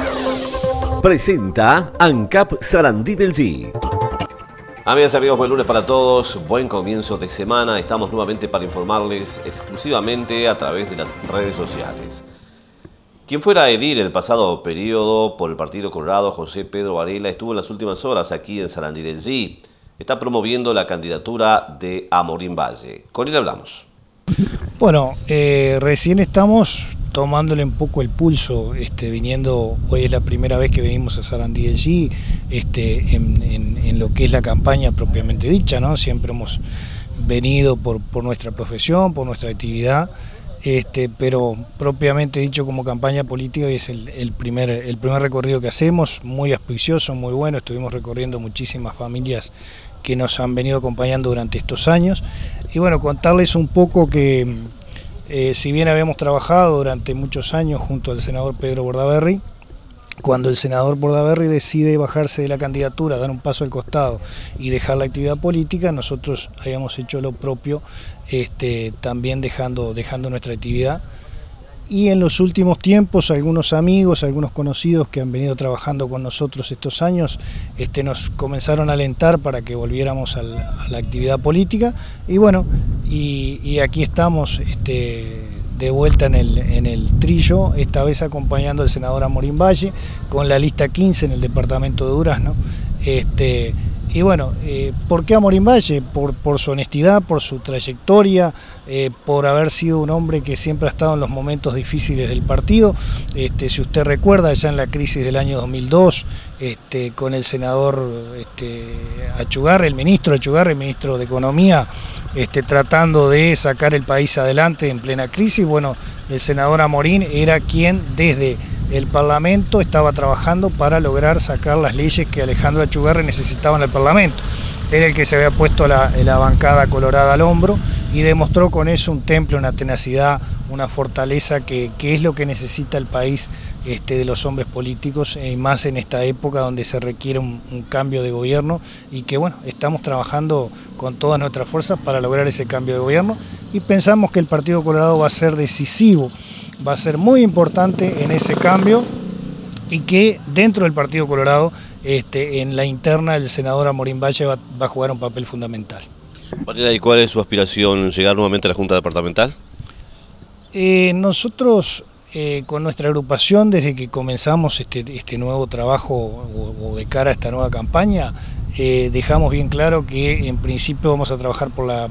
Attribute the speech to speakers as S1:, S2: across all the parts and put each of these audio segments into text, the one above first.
S1: Presenta ANCAP Sarandí del G. Amigas y amigos, buen lunes para todos, buen comienzo de semana. Estamos nuevamente para informarles exclusivamente a través de las redes sociales. Quien fuera edil el pasado periodo por el Partido Colorado, José Pedro Varela, estuvo en las últimas horas aquí en Sarandí del G. Está promoviendo la candidatura de Amorín Valle. Con él hablamos.
S2: Bueno, recién estamos tomándole un poco el pulso, viniendo, hoy es la primera vez que venimos a Sarandí del G, en lo que es la campaña propiamente dicha, ¿no? Siempre hemos venido por nuestra profesión, por nuestra actividad, pero propiamente dicho como campaña política es el primer recorrido que hacemos, muy auspicioso, muy bueno. Estuvimos recorriendo muchísimas familias que nos han venido acompañando durante estos años, y bueno, contarles un poco que si bien habíamos trabajado durante muchos años junto al senador Pedro Bordaberry, cuando el senador Bordaberry decide bajarse de la candidatura, dar un paso al costado y dejar la actividad política, nosotros habíamos hecho lo propio, también dejando nuestra actividad. Y en los últimos tiempos algunos amigos, algunos conocidos que han venido trabajando con nosotros estos años, nos comenzaron a alentar para que volviéramos a la actividad política, y bueno, y aquí estamos de vuelta en el trillo, esta vez acompañando al senador Amorín Valle con la lista 15 en el departamento de Durazno. Y bueno, ¿por qué Amorín Valle? Por su honestidad, por su trayectoria, por haber sido un hombre que siempre ha estado en los momentos difíciles del partido. Si usted recuerda, ya en la crisis del año 2002, con el senador Achugarri, el ministro Achugarri, el ministro de Economía, tratando de sacar el país adelante en plena crisis, bueno, el senador Amorín era quien desde el Parlamento estaba trabajando para lograr sacar las leyes que Alejandro Achugarri necesitaba en el Parlamento. Era el que se había puesto la bancada colorada al hombro y demostró con eso un temple, una tenacidad, una fortaleza que es lo que necesita el país de los hombres políticos, y más en esta época donde se requiere un cambio de gobierno, y que bueno, estamos trabajando con todas nuestras fuerzas para lograr ese cambio de gobierno, y pensamos que el Partido Colorado va a ser decisivo, va a ser muy importante en ese cambio, y que dentro del Partido Colorado, en la interna, el senador Amorín Valle va a jugar un papel fundamental.
S1: ¿Y cuál es su aspiración? ¿Llegar nuevamente a la Junta Departamental?
S2: Nosotros, con nuestra agrupación, desde que comenzamos este nuevo trabajo o de cara a esta nueva campaña, dejamos bien claro que en principio vamos a trabajar por la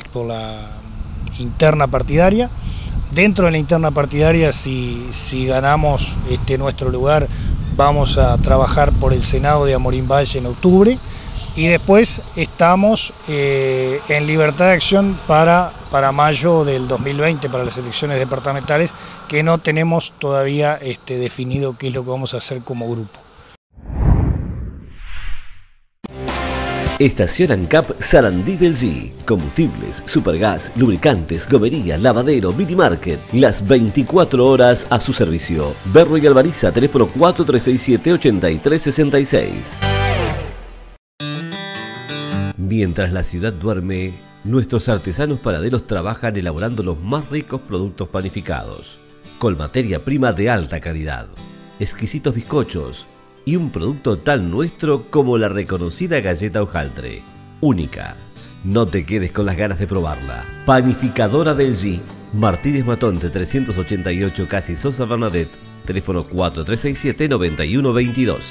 S2: interna partidaria. Dentro de la interna partidaria, si ganamos nuestro lugar, vamos a trabajar por el Senado de Amorín Valle en octubre, y después estamos en libertad de acción para mayo del 2020, para las elecciones departamentales, que no tenemos todavía definido qué es lo que vamos a hacer como grupo.
S1: Estación ANCAP Sarandí del G. Combustibles, supergas, lubricantes, gomería, lavadero, mini market. Las 24 horas a su servicio. Berro y Alvariza, teléfono 4367-8366. Mientras la ciudad duerme, nuestros artesanos panaderos trabajan elaborando los más ricos productos panificados, con materia prima de alta calidad, exquisitos bizcochos, y un producto tan nuestro como la reconocida galleta hojaldre, única. No te quedes con las ganas de probarla. Panificadora del G. Martínez Matonte 388, Casi Sosa Bernadette, teléfono 4367-9122.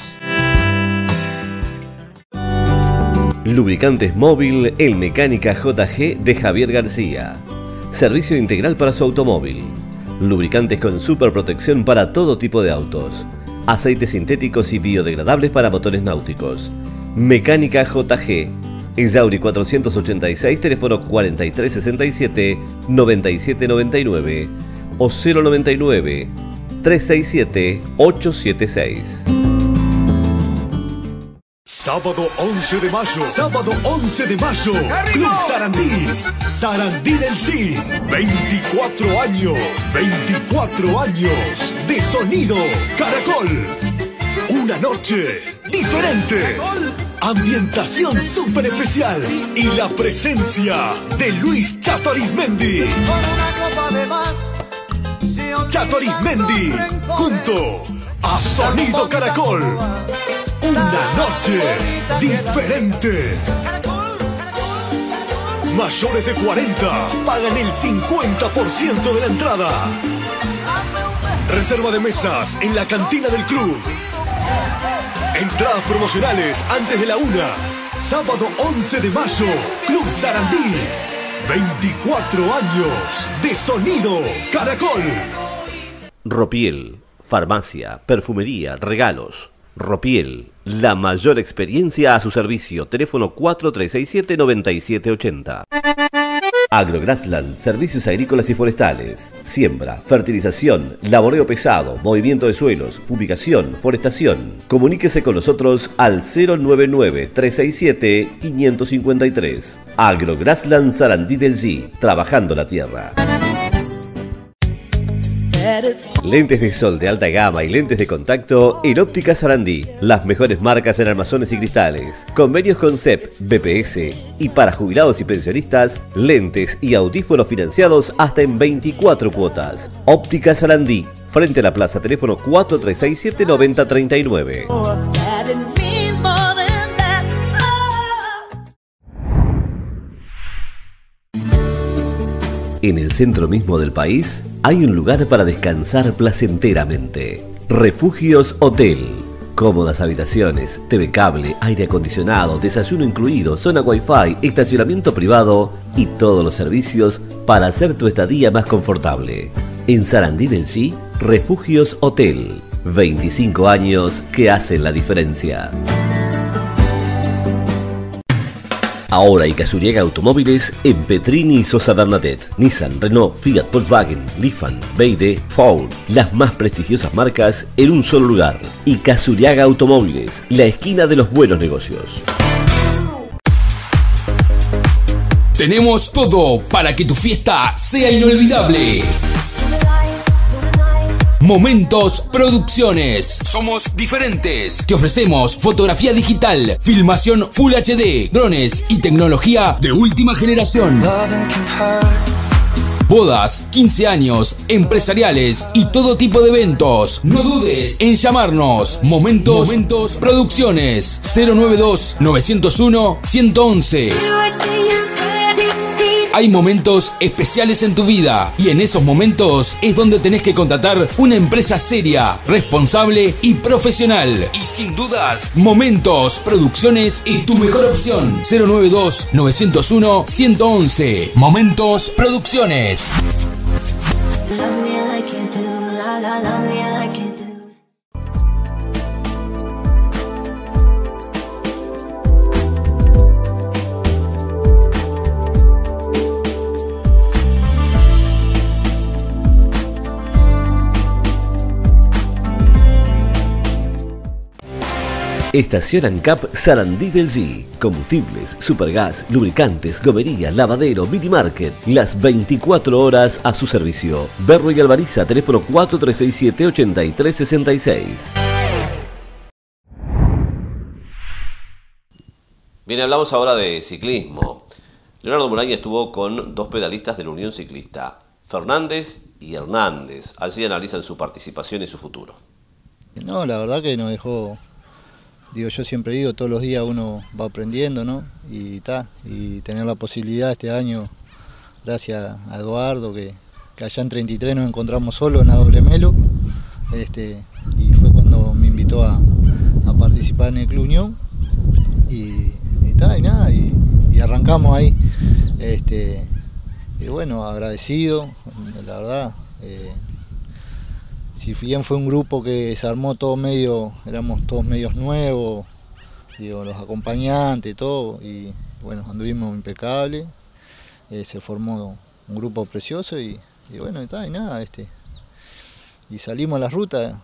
S1: Lubricantes Móvil El Mecánica JG de Javier García. Servicio integral para su automóvil. Lubricantes con super protección para todo tipo de autos. Aceites sintéticos y biodegradables para motores náuticos. Mecánica JG. En Yauri 486, teléfono 4367-9799 o 099-367-876.
S3: Sábado 11 de mayo. Sábado 11 de mayo. Club Sarandí. Sarandí del G. 24 años. 24 años de sonido Caracol. Una noche diferente. Ambientación súper especial. Y la presencia de Luis Chato Arizmendi. Chato Arizmendi junto a Sonido Caracol. Una noche diferente. Mayores de 40 pagan el 50% de la entrada. Reserva de mesas en la cantina del club. Entradas promocionales antes de la 1. Sábado 11 de mayo, Club Sarandí. 24 años de Sonido Caracol.
S1: Ropiel, farmacia, perfumería, regalos. Ropiel, la mayor experiencia a su servicio. Teléfono 4367-9780. Agrograssland, servicios agrícolas y forestales. Siembra, fertilización, laboreo pesado, movimiento de suelos, fumigación, forestación. Comuníquese con nosotros al 099-367-553. Agrograssland Sarandí del G, trabajando la tierra. Lentes de sol de alta gama y lentes de contacto en Óptica Sarandí. Las mejores marcas en armazones y cristales. Convenios con CEP, BPS y para jubilados y pensionistas, lentes y audífonos financiados hasta en 24 cuotas. Óptica Sarandí, frente a la plaza, teléfono 4367-9039. En el centro mismo del país hay un lugar para descansar placenteramente. Refugios Hotel. Cómodas habitaciones, TV cable, aire acondicionado, desayuno incluido, zona wifi, estacionamiento privado y todos los servicios para hacer tu estadía más confortable. En Sarandí del G, Refugios Hotel. 25 años que hacen la diferencia. Ahora Icazuriaga Automóviles en Petrini y Sosa Bernadette. Nissan, Renault, Fiat, Volkswagen, Lifan, BYD, Ford. Las más prestigiosas marcas en un solo lugar. Icazuriaga Automóviles, la esquina de los buenos negocios.
S4: Tenemos todo para que tu fiesta sea inolvidable. Momentos Producciones. Somos diferentes. Te ofrecemos fotografía digital, filmación Full HD, drones y tecnología de última generación. Bodas, 15 años, empresariales y todo tipo de eventos. No dudes en llamarnos. Momentos Producciones. 092-901-111. Hay momentos especiales en tu vida y en esos momentos es donde tenés que contratar una empresa seria, responsable y profesional. Y sin dudas, Momentos Producciones es tu mejor opción. 092-901-111. Momentos Producciones.
S1: Estación ANCAP Sarandí del G. Combustibles, supergas, lubricantes, gomería, lavadero, mini market. Las 24 horas a su servicio. Berro y Alvariza, teléfono 4367-8366. Bien, hablamos ahora de ciclismo. Leonardo Muraña estuvo con dos pedalistas de la Unión Ciclista, Fernández y Hernández. Allí analizan su participación y su futuro.
S5: No, la verdad que nos dejó... Digo, yo siempre digo, todos los días uno va aprendiendo, ¿no? Y tener la posibilidad este año, gracias a Eduardo, que allá en 33 nos encontramos solos en la doble melo, y fue cuando me invitó a participar en el Club Unión, y arrancamos ahí, y bueno, agradecido, la verdad. Si bien fue un grupo que se armó todo medio, éramos todos medios nuevos, digo, los acompañantes, todo, y bueno, anduvimos impecables, se formó un grupo precioso y bueno, y salimos a la ruta,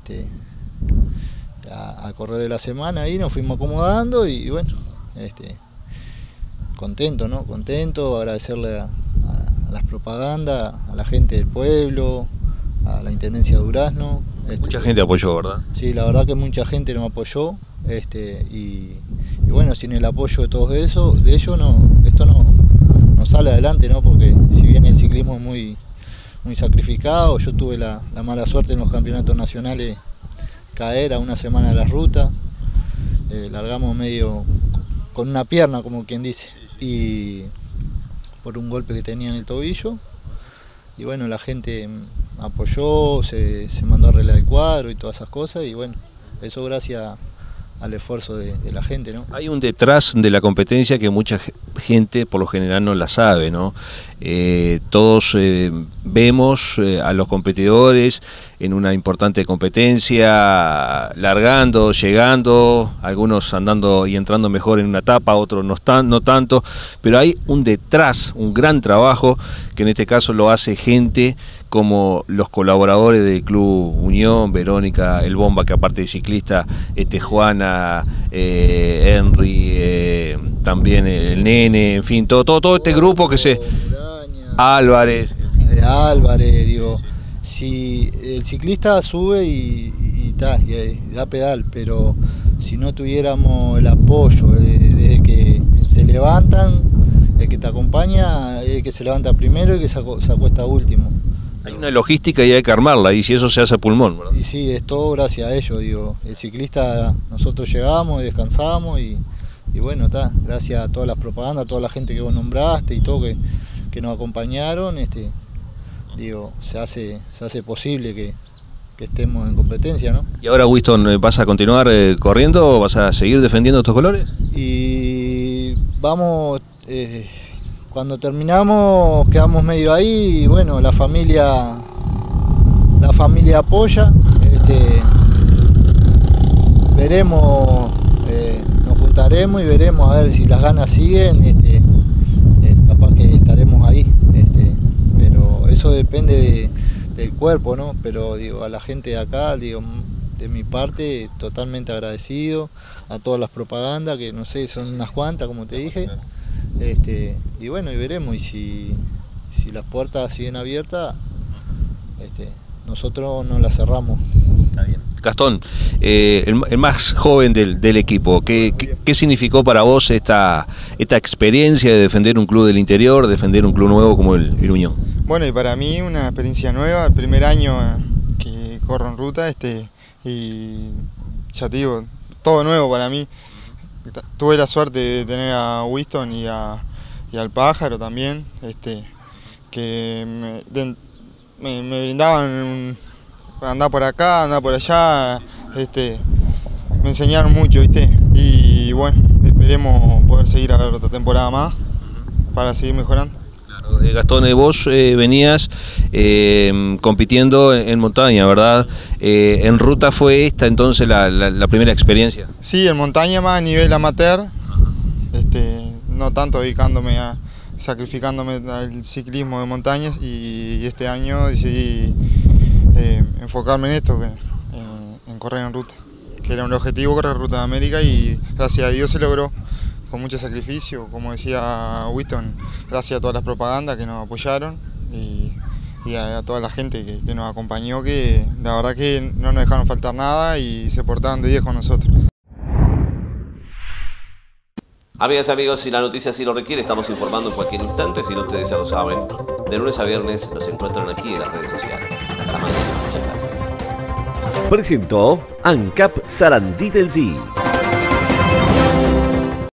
S5: a correr de la semana ahí, nos fuimos acomodando y bueno, contento, ¿no? Contento, agradecerle a las propagandas, a la gente del pueblo, a la Intendencia de Durazno.
S6: Mucha gente apoyó, ¿verdad?
S5: Sí, la verdad que mucha gente nos apoyó, y bueno, sin el apoyo de todos ellos, esto no sale adelante, ¿no? Porque si bien el ciclismo es muy sacrificado, yo tuve la mala suerte en los campeonatos nacionales caer a una semana de la ruta, largamos medio con una pierna, como quien dice, y por un golpe que tenía en el tobillo, y bueno, la gente apoyó, se mandó a arreglar el cuadro y todas esas cosas, y bueno, eso gracias al esfuerzo de la gente, ¿no?
S6: Hay un detrás de la competencia que mucha gente por lo general no la sabe, ¿no? Todos vemos a los competidores en una importante competencia, largando, llegando, algunos andando y entrando mejor en una etapa, otros no tanto, pero hay un detrás, un gran trabajo que en este caso lo hace gente como los colaboradores del Club Unión, Verónica, el Bomba, que aparte de ciclista, Juana, Henry, también el Nene, en fin, todo este grupo que se... Álvarez.
S5: Álvarez, digo, si el ciclista sube y da pedal, pero si no tuviéramos el apoyo desde que se levantan, el que te acompaña es el que se levanta primero y el que se acuesta último.
S6: Hay una logística y hay que armarla, y si eso se hace a pulmón, ¿verdad?
S5: Y sí, es todo gracias a ellos, digo, el ciclista, nosotros llegamos y descansamos y bueno, gracias a todas las propagandas, a toda la gente que vos nombraste y todo que nos acompañaron, digo, se hace posible que estemos en competencia, ¿no?
S6: ¿Y ahora, Winston, vas a continuar corriendo o vas a seguir defendiendo estos colores?
S5: Y vamos, cuando terminamos quedamos medio ahí y bueno, la familia apoya, veremos, nos juntaremos y veremos a ver si las ganas siguen, capaz que estaremos ahí, pero eso depende del cuerpo, ¿no? Pero digo, a la gente de acá, digo, de mi parte, totalmente agradecido, a todas las propagandas, que no sé, son unas cuantas, como te dije, y bueno, y veremos, y si las puertas siguen abiertas, nosotros no las cerramos.
S6: Está bien. Gastón, el más joven del equipo, ¿qué significó para vos esta experiencia de defender un club del interior, defender un club nuevo como el Unión?
S7: Bueno, y para mí una experiencia nueva, el primer año que corro en ruta, y ya te digo, todo nuevo para mí. Tuve la suerte de tener a Winston y al Pájaro también, que me brindaban andar por acá, andar por allá, me enseñaron mucho, ¿viste? Y bueno, esperemos poder seguir a ver otra temporada más para seguir mejorando.
S6: Claro, Gastón, vos venías compitiendo en montaña, ¿verdad? ¿En ruta fue esta entonces la primera experiencia?
S7: Sí, en montaña más a nivel amateur, no tanto sacrificándome al ciclismo de montañas, y este año decidí enfocarme en esto, en correr en ruta, que era un objetivo, correr Ruta de América, y gracias a Dios se logró, con mucho sacrificio, como decía Winston, gracias a todas las propagandas que nos apoyaron y a toda la gente que nos acompañó, que la verdad que no nos dejaron faltar nada y se portaban de 10 con nosotros.
S1: Amigas y amigos, si la noticia así lo requiere, estamos informando en cualquier instante. Si no, ustedes ya lo saben, de lunes a viernes nos encuentran aquí en las redes sociales. Hasta mañana, muchas gracias. Presentó ANCAP Sarandí del Sí.